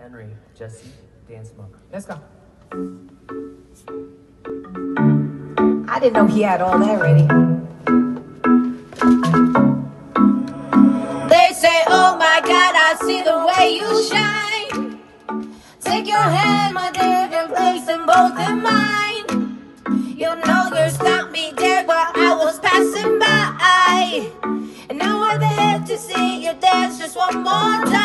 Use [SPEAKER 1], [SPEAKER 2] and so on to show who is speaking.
[SPEAKER 1] Henry, Jesse, Dance Monk.
[SPEAKER 2] Let's go. I didn't know he had all that ready.
[SPEAKER 3] They say, oh my God, I see the way you shine. Take your hand, my dear, and place them both in mine. You know you stopped me dead while I was passing by. And now I'm there to see you dance just one more time.